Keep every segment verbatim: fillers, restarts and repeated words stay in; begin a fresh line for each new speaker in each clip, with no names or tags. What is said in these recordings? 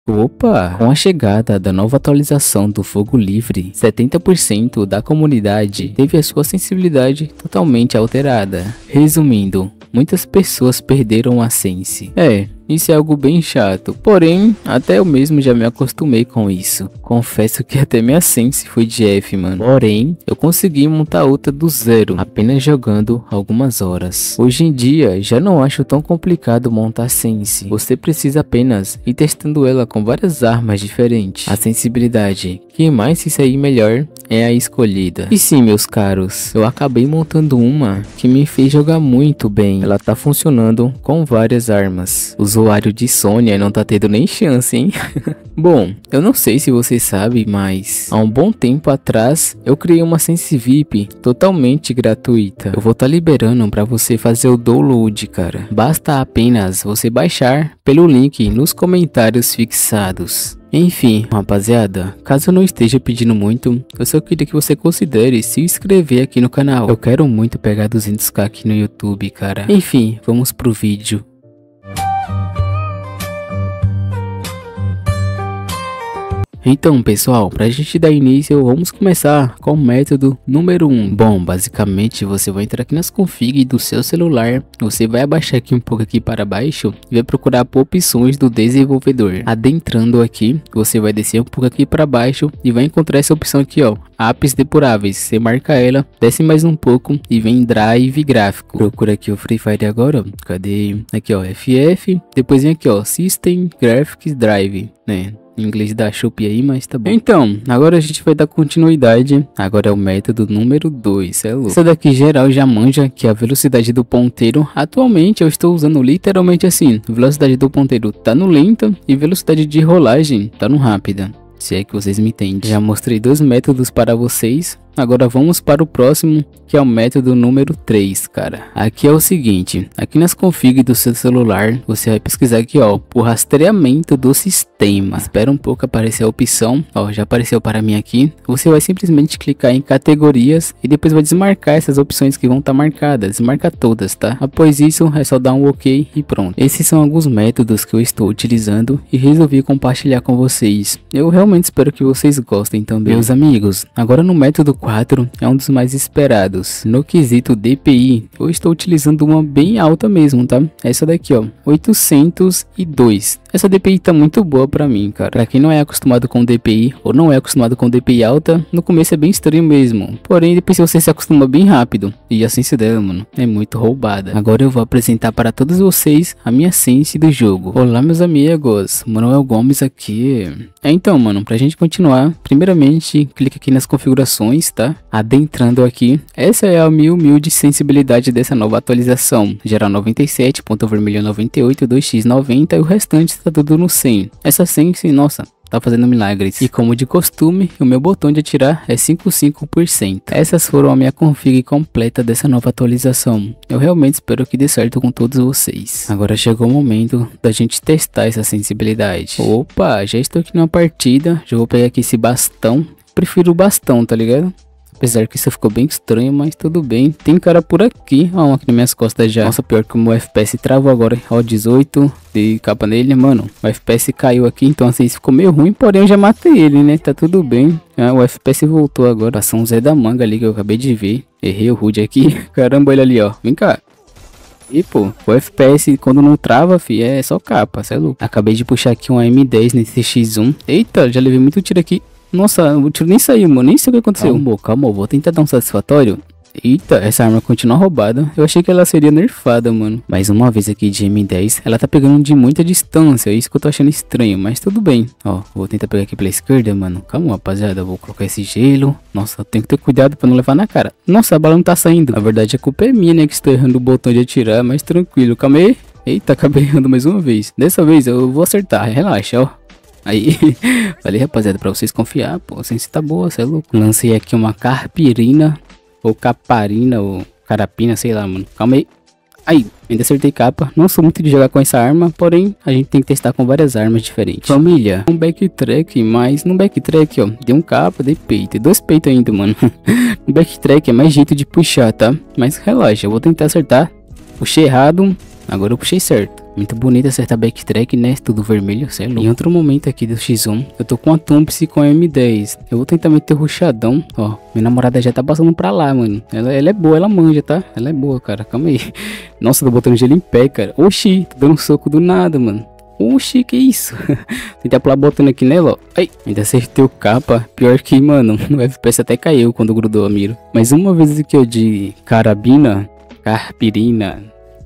Opa! Com a chegada da nova atualização do Fogo Livre, setenta por cento da comunidade teve a sua sensibilidade totalmente alterada. Resumindo, muitas pessoas perderam a sense. É, isso é algo bem chato, porém, até eu mesmo já me acostumei com isso. Confesso que até minha sense foi de F, mano. Porém, eu consegui montar outra do zero, apenas jogando algumas horas. Hoje em dia, já não acho tão complicado montar sense. Você precisa apenas ir testando ela com várias armas diferentes. A sensibilidade que mais se sair melhor é a escolhida. E sim, meus caros, eu acabei montando uma que me fez jogar muito bem. Ela tá funcionando com várias armas. O usuário de Sônia não tá tendo nem chance, hein? Bom, eu não sei se vocês sabem, mas há um bom tempo atrás eu criei uma Sense V I P totalmente gratuita. Eu vou estar tá liberando para você fazer o download, cara. Basta apenas você baixar pelo link nos comentários fixados. Enfim, rapaziada, caso eu não esteja pedindo muito, eu só queria que você considere se inscrever aqui no canal. Eu quero muito pegar duzentos k aqui no YouTube, cara. Enfim, vamos pro vídeo. Então, pessoal, pra gente dar início, vamos começar com o método número um. Bom, basicamente você vai entrar aqui nas config do seu celular, você vai abaixar aqui um pouco aqui para baixo e vai procurar por opções do desenvolvedor. Adentrando aqui, você vai descer um pouco aqui para baixo e vai encontrar essa opção aqui, ó, apps depuráveis. Você marca ela, desce mais um pouco e vem Drive Gráfico. Procura aqui o Free Fire agora, ó. Cadê? Aqui, ó, F F, depois vem aqui, ó, System Graphics Drive, né? Em inglês da Shopee aí, mas tá bom. Então, agora a gente vai dar continuidade. Agora é o método número dois, é louco. Essa daqui geral já manja, que é a velocidade do ponteiro. Atualmente eu estou usando literalmente assim. Velocidade do ponteiro tá no lenta e velocidade de rolagem tá no rápida. Se é que vocês me entendem. Já mostrei dois métodos para vocês. Agora vamos para o próximo, que é o método número três, cara. Aqui é o seguinte, aqui nas config do seu celular, você vai pesquisar aqui, ó, por rastreamento do sistema. Espera um pouco aparecer a opção, ó, já apareceu para mim aqui. Você vai simplesmente clicar em categorias e depois vai desmarcar essas opções que vão estar marcadas. Desmarca todas, tá? Após isso, é só dar um ok e pronto. Esses são alguns métodos que eu estou utilizando e resolvi compartilhar com vocês. Eu realmente espero que vocês gostem também. Meus amigos, agora no método quatro é um dos mais esperados. No quesito D P I, eu estou utilizando uma bem alta mesmo, tá? Essa daqui, ó, oitocentos e dois. Essa D P I tá muito boa pra mim, cara. Pra quem não é acostumado com D P I ou não é acostumado com D P I alta, no começo é bem estranho mesmo. Porém, depois você se acostuma bem rápido. E a sense dela, mano, é muito roubada. Agora eu vou apresentar para todos vocês a minha sense do jogo. Olá, meus amigos. Manuel Gomes aqui. É, então, mano, pra gente continuar, primeiramente, clica aqui nas configurações, tá? Adentrando aqui, essa é a minha humilde sensibilidade dessa nova atualização. Geral noventa e sete, ponto vermelho noventa e oito, dois x noventa e o restante tá tudo no cem. Essa sense, nossa, tá fazendo milagres. E como de costume, o meu botão de atirar é cinquenta e cinco por cento. Essas foram a minha config completa dessa nova atualização. Eu realmente espero que dê certo com todos vocês. Agora chegou o momento da gente testar essa sensibilidade. Opa, já estou aqui numa partida. Já vou pegar aqui esse bastão. Prefiro o bastão, tá ligado? Apesar que isso ficou bem estranho, mas tudo bem. Tem cara por aqui. Ó, uma aqui nas minhas costas já. Nossa, pior que o meu F P S travou agora. Ó, dezoito de capa nele, mano. O F P S caiu aqui, então assim, ficou meio ruim. Porém, eu já matei ele, né? Tá tudo bem. Ah, o F P S voltou agora. Passou um Zé da Manga ali que eu acabei de ver. Errei o H U D aqui. Caramba, ele ali, ó. Vem cá. E pô, o F P S quando não trava, fi, é só capa, cê é louco. Acabei de puxar aqui um M dez nesse X um. Eita, já levei muito tiro aqui. Nossa, o tiro nem saiu, mano. Nem sei o que aconteceu. Calma, calma, vou tentar dar um satisfatório. Eita, essa arma continua roubada. Eu achei que ela seria nerfada, mano. Mais uma vez aqui de M dez. Ela tá pegando de muita distância. É isso que eu tô achando estranho, mas tudo bem. Ó, vou tentar pegar aqui pela esquerda, mano. Calma, rapaziada. Eu vou colocar esse gelo. Nossa, eu tenho que ter cuidado pra não levar na cara. Nossa, a bala não tá saindo. Na verdade, a culpa é minha, né? Que estou errando o botão de atirar. Mas tranquilo, calma aí. Eita, acabei errando mais uma vez. Dessa vez eu vou acertar. Relaxa, ó. Aí, falei, rapaziada, pra vocês confiar, pô, a sense tá boa, cê é louco. Lancei aqui uma carpirina, ou caparina, ou carapina, sei lá, mano. Calma aí. Aí, ainda acertei capa. Não sou muito de jogar com essa arma, porém, a gente tem que testar com várias armas diferentes. Família, um backtrack, mas no backtrack, ó, dei um capa, dei peito. E dois peitos ainda, mano. No backtrack é mais jeito de puxar, tá? Mas relaxa, eu vou tentar acertar. Puxei errado, agora eu puxei certo. Muito bonito acertar backtrack, né? Tudo vermelho, cê é louco. Em outro momento aqui do X um, eu tô com a Thompson com a M dez. Eu vou tentar meter rushadão, ó. Minha namorada já tá passando pra lá, mano. Ela, ela é boa, ela manja, tá? Ela é boa, cara. Calma aí. Nossa, tô botando gelo em pé, cara. Oxi, tô dando um soco do nada, mano. Oxi, que isso? Tentar pular botando aqui nela, ó. Ai, ainda acertei o capa. Pior que, mano, no F P S até caiu quando grudou a mira. Mas uma vez aqui, ó, de carabina, carpirina.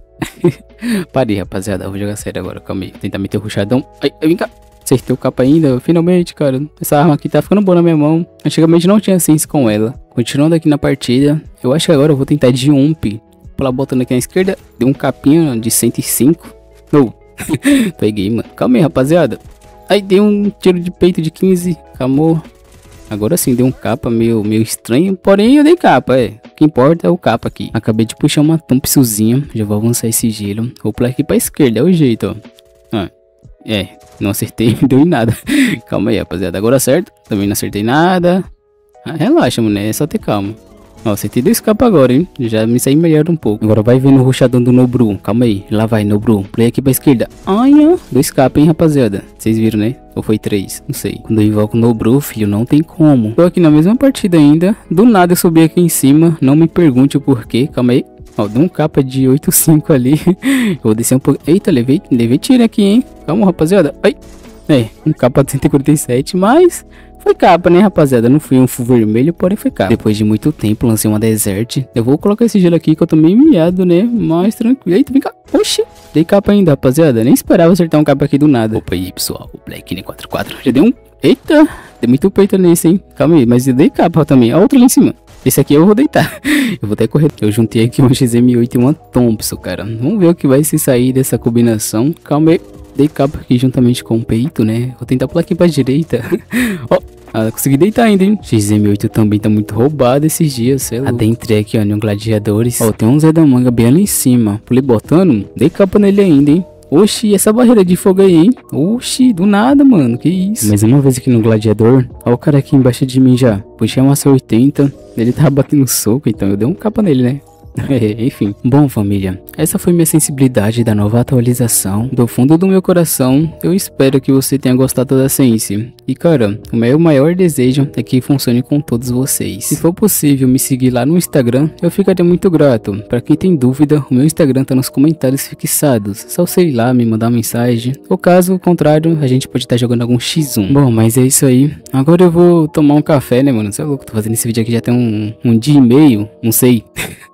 Parei, rapaziada. Vou jogar sério agora, calma aí. Tentar meter o rushadão. Ai, ai, vem cá. Acertei o capa ainda, finalmente, cara. Essa arma aqui tá ficando boa na minha mão. Antigamente não tinha sense com ela. Continuando aqui na partida, eu acho que agora eu vou tentar de ump. Pular botando aqui na esquerda. Deu um capinha de cento e cinco. Não. Peguei, mano. Calma aí, rapaziada. Aí dei um tiro de peito de quinze. Calmou. Agora sim, deu um capa meio, meio estranho. Porém, eu dei capa, é. O que importa é o capa aqui. Acabei de puxar uma Thompsonzinha. Já vou avançar esse gelo. Vou pular aqui pra esquerda. É o jeito, ó. Ah, é. Não acertei, não deu em nada. Calma aí, rapaziada. Agora acerto. Também não acertei nada. Ah, relaxa, mano. É só ter calma. Ó, acertei dois capas agora, hein? Já me saí melhor um pouco. Agora vai vendo o rushadão do Nobru. Calma aí. Lá vai, Nobru. Play aqui pra esquerda. Ai, ó. Dois capas, hein, rapaziada. Vocês viram, né? Ou foi três? Não sei. Quando eu invoco o Nobru, filho, não tem como. Tô aqui na mesma partida ainda. Do nada eu subi aqui em cima. Não me pergunte o porquê. Calma aí. Ó, deu um capa de oito cinco ali. Eu vou descer um pouco. Eita, levei, levei tiro aqui, hein? Calma, rapaziada. Ai. É, um capa de cento e quarenta e sete, mas... foi capa, né, rapaziada? Não fui um full vermelho, porém foi capa. Depois de muito tempo, lancei uma desert. Eu vou colocar esse gelo aqui que eu tô meio miado, né? Mais tranquilo. Eita, vem cá. Oxi. Dei capa ainda, rapaziada. Nem esperava acertar um capa aqui do nada. Opa aí, pessoal. O Black N quatro quatro. Já deu um... eita. Deu muito peito nesse, hein? Calma aí. Mas eu dei capa também. A outra lá em cima. Esse aqui eu vou deitar. Eu vou até correr. Eu juntei aqui uma X M oito e uma Thompson, cara. Vamos ver o que vai se sair dessa combinação. Calma aí. Dei capa aqui juntamente com o peito, né? Vou tentar pular aqui pra direita. Ó. Ah, consegui deitar ainda, hein? X M oito também tá muito roubado esses dias, sei lá. Adentrei aqui, ó, no Gladiadores. Ó, tem um Zé da Manga bem ali em cima. Pulei botando, dei capa nele ainda, hein? Oxi, essa barreira de fogo aí, hein? Oxi, do nada, mano, que isso? Mas uma vez aqui no Gladiador, ó o cara aqui embaixo de mim já. Puxei uma C oitenta, ele tava batendo soco, então eu dei um capa nele, né? Enfim, bom, família, essa foi minha sensibilidade da nova atualização. Do fundo do meu coração, eu espero que você tenha gostado da Sense. E cara, o meu maior desejo é que funcione com todos vocês. Se for possível me seguir lá no Instagram, eu ficaria muito grato. Pra quem tem dúvida, o meu Instagram tá nos comentários fixados. Só você ir lá, me mandar uma mensagem. Ou caso contrário, a gente pode estar tá jogando algum X um. Bom, mas é isso aí. Agora eu vou tomar um café, né, mano? Você é louco, tô fazendo esse vídeo aqui já tem um, um dia e meio, não sei.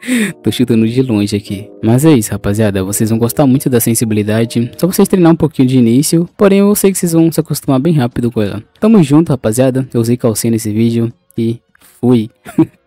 Tô chutando de longe aqui. Mas é isso, rapaziada. Vocês vão gostar muito da sensibilidade. Só vocês treinar um pouquinho de início. Porém, eu sei que vocês vão se acostumar bem rápido com ela. Tamo junto, rapaziada. Eu usei calcinha nesse vídeo. E fui.